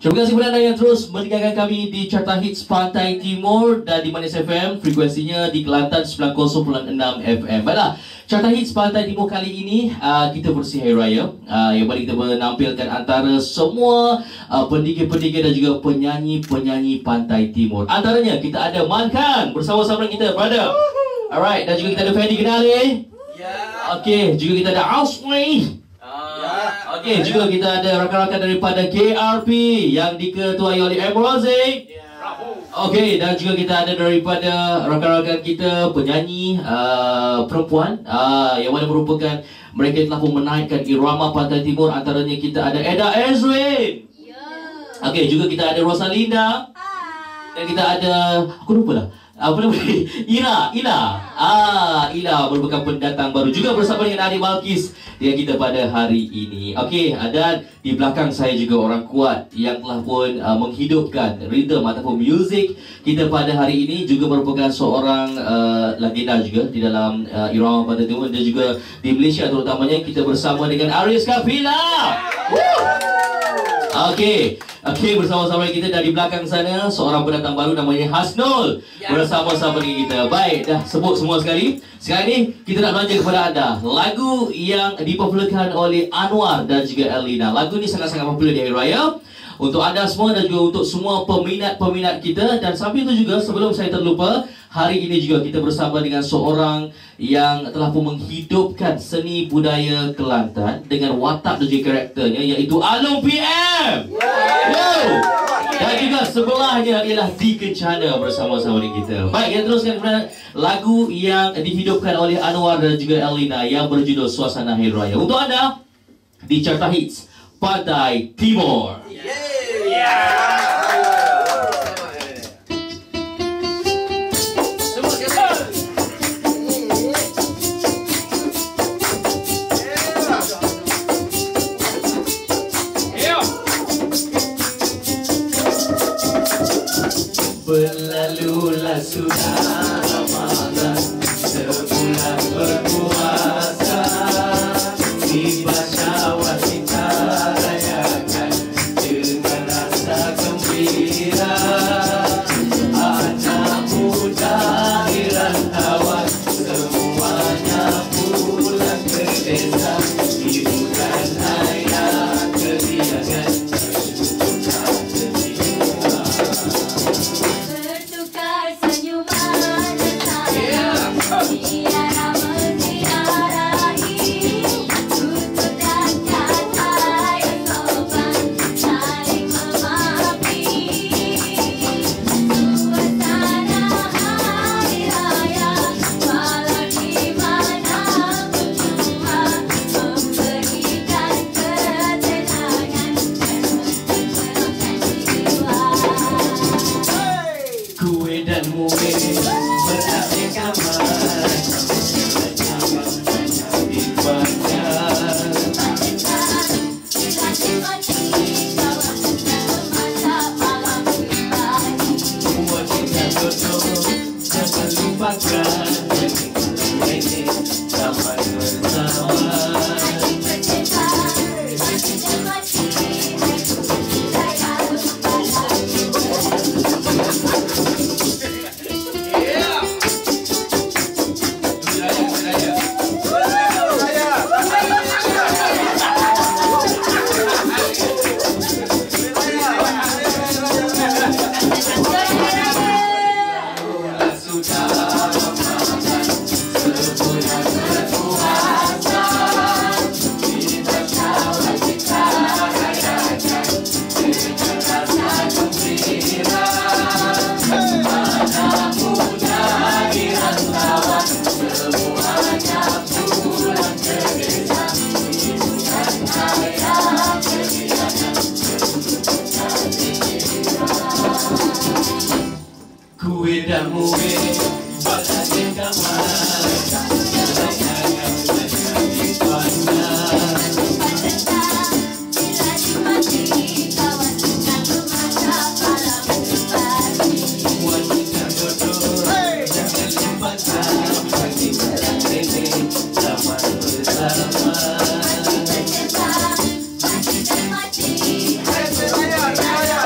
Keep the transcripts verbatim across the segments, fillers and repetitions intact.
Terima kasih kepada anda yang terus mendengarkan kami di Carta Hits Pantai Timur dan di Manis F M, frekuensinya di Kelantan sembilan puluh perpuluhan enam F M. Baiklah, Carta Hits Pantai Timur kali ini uh, kita bersih Hari Raya, uh, yang mana kita menampilkan antara semua uh, pendidik-pendidik dan juga penyanyi-penyanyi Pantai Timur. Antaranya kita ada Mankan bersama-sama kita, brother. Alright, dan juga kita ada Fendi Kenali. Ya. Okey, juga kita ada Ausmi. Okey, juga kita ada rakan-rakan daripada K R P yang diketuai oleh Emrozi. Okey, dan juga kita ada daripada rakan-rakan kita penyanyi uh, perempuan uh, yang mana merupakan mereka telah pun menaikkan irama Pantai Timur. Antaranya kita ada Eda Ezrin. Okey, juga kita ada Rosalinda. Dan kita ada, aku lupa lah, apa nama dia? Ira, Ila. Ah, Ila merupakan pendatang baru juga bersama dengan Adi Malkis dengan kita pada hari ini. Okey, dan di belakang saya juga orang kuat yang telah pun uh, menghidupkan rhythm ataupun music kita pada hari ini, juga merupakan seorang uh, legenda juga di dalam uh, irama Pantai Timur dan juga di Malaysia terutamanya. Kita bersama dengan Aris Kafila. Okey. Okey, bersama-sama kita dari belakang sana seorang pendatang baru namanya Hasnul bersama-sama dengan kita. Baik, dah sebut semua sekali. Sekarang ni kita nak belanja kepada anda lagu yang dipopularkan oleh Anwar dan juga Elina. Lagu ni sangat-sangat popular di Hari Raya untuk anda semua dan juga untuk semua peminat-peminat kita. Dan sambil itu juga, sebelum saya terlupa, hari ini juga kita bersama dengan seorang yang telah pun menghidupkan seni budaya Kelantan dengan watak dan juga karakternya, iaitu Alung P M. Wow. Dan juga sebelahnya ialah Di Kencana bersama-sama dengan kita. Baik, kita teruskan kepada lagu yang dihidupkan oleh Anwar dan juga Elina yang berjudul Suasana Hari Raya untuk anda di Carta Hits Pantai Timur. Yeah. Berlalulah sudah Ramadan, sebulan berpuasa, tiba Syawal kita rayakan dengan rasa gembira. Anak muda di rantauan semuanya pulang ke desa, hiburan ayah keriangan. Hey,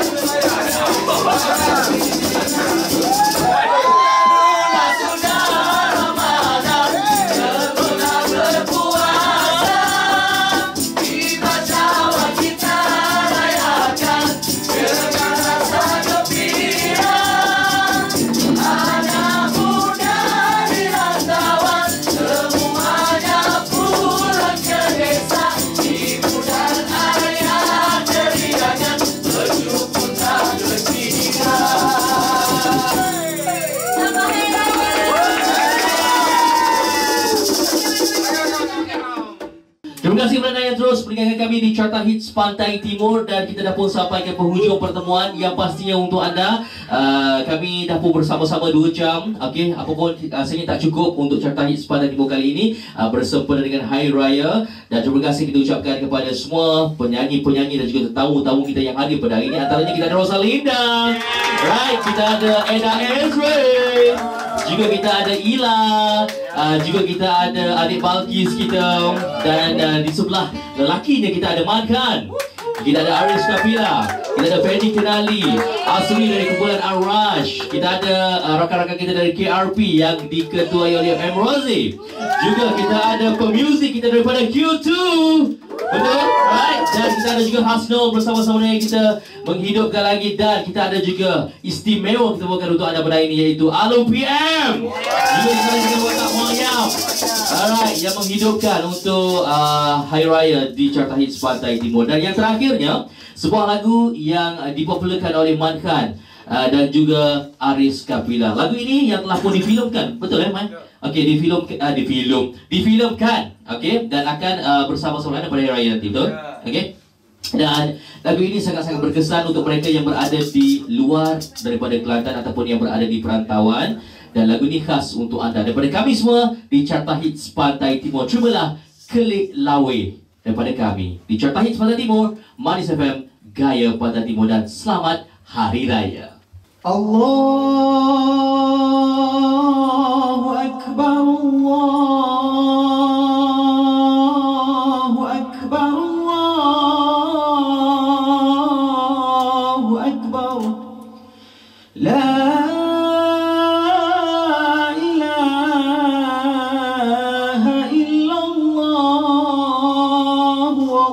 Terima kasih kerana yang terus mendengarkan kami di Carta Hits Pantai Timur, dan kita dah pun sampai ke penghujung pertemuan yang pastinya untuk anda. Uh, kami dah pun bersama-sama dua jam. Okey, apa pun uh, saya tak cukup untuk Carta Hits Pantai Timur kali ini uh, bersempena dengan Hari Raya, dan terima kasih kita ucapkan kepada semua penyanyi-penyanyi dan juga tetamu-tamu kita yang hadir pada hari ini. Antaranya kita ada Rosalinda, right, kita ada Eda Ezra, juga kita ada Ila, uh, juga kita ada adik Balkis kita, dan uh, di sebelah lelakinya kita ada Madkan, kita ada Aris Kapila, kita ada Fendi Kenali, Asri dari kumpulan Arash, kita ada uh, rakan-rakan kita dari K R P yang diketuai oleh M. Rosie, juga kita ada pemuzik kita daripada Q two. Betul? Right? Dan kita ada juga Hasnul bersama-sama dengan kita menghidupkan lagi, dan kita ada juga istimewa kita bawakan untuk anda pada hari ini, iaitu Alu P M. Juga kita ada juga Watak Moyam. Alright, yang menghidupkan untuk uh, Hari Raya di Carta Hits Pantai Timur. Dan yang terakhirnya, sebuah lagu yang uh, dipopularkan oleh Madkan uh, dan juga Aris Kapila. Lagu ini yang telah pun difilmkan, betul eh Man? Okey, difilm uh, difilm difilmkan, okey, dan akan uh, bersama-sama pada Hari Raya nanti, betul? Okey. Dan lagu ini sangat-sangat berkesan untuk mereka yang berada di luar daripada Kelantan ataupun yang berada di perantauan, dan lagu ini khas untuk anda daripada kami semua di Carta Hits Pantai Timur. Terimalah Kelik Lawe daripada kami di Carta Hits Pantai Timur, Manis F M, Gaya Pantai Timur, dan selamat Hari Raya. Allahu Akbar, Allahu Akbar, Allahu Akbar. La ilaha illallah,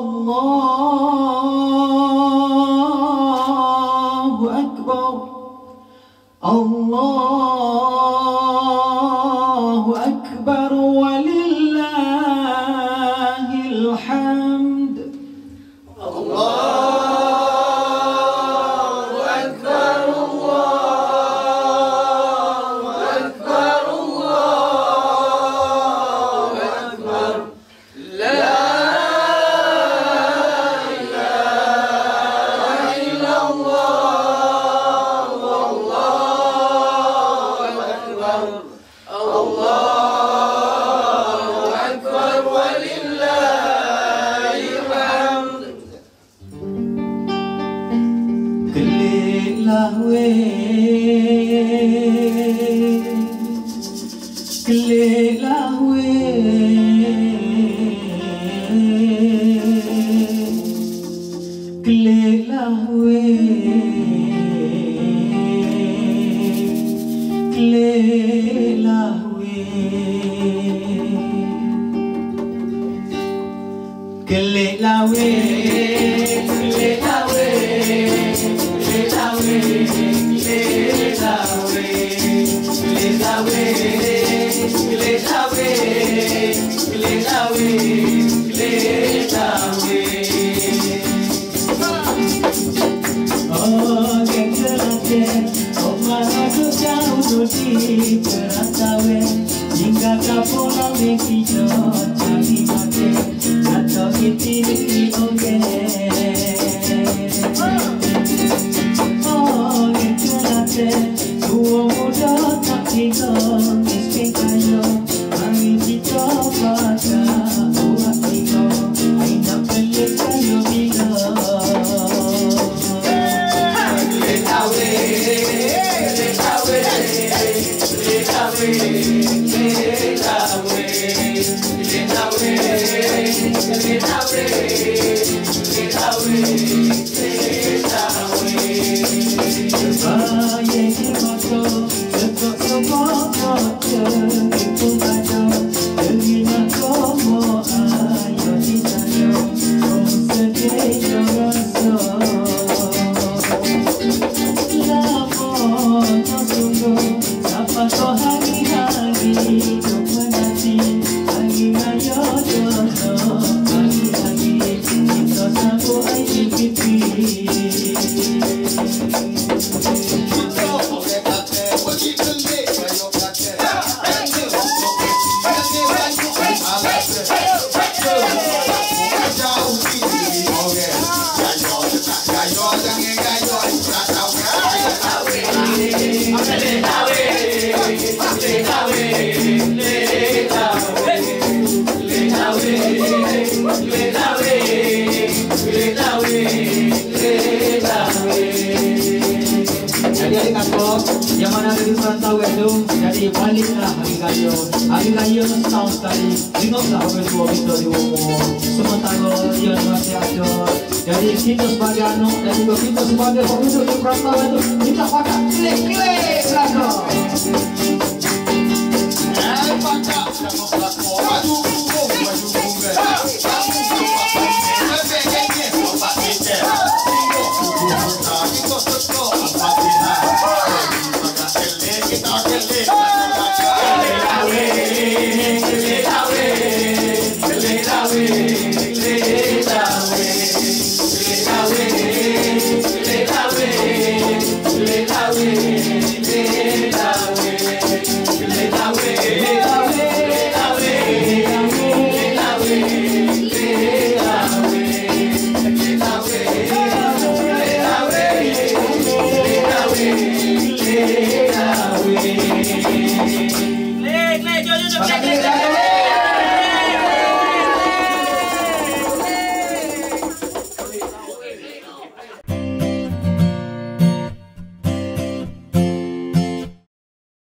Allahu Akbar. Allahu Akbar walillahil hamd. Allahu Akbar, Allahu Akbar, Allahu Akbar. La ilaha illallah, Allahu Akbar walillahil hamd. Kelik lawe, kelik lawe, kelik lawe, kelik lawe, kelik lawe, kelik lawe, kelik lawe, kelik lawe, kelik lawe, kelik lawe, kelik lawe, kelik lawe. Oh, kekelate, oh marajo jauh di perantauan, hingga kapola mekijo cari mate, atau iti iti oke. Oh, kekelate, dua muda tak tiga miskin kayo, angin kita pada buat tiga, ainda pelik kayo bila. Let's go. raya. Hari raya setahun sekali. Tengoklah orang tua kita di rumah. Sementara dia masih ada. Jadi kita sebagai anak dan juga kita sebagai penduduk di perantauan itu, kita pakai klik-klik belakang. Eh, pakai tengok belakang. Maju bumbung, maju bumbung. Pakai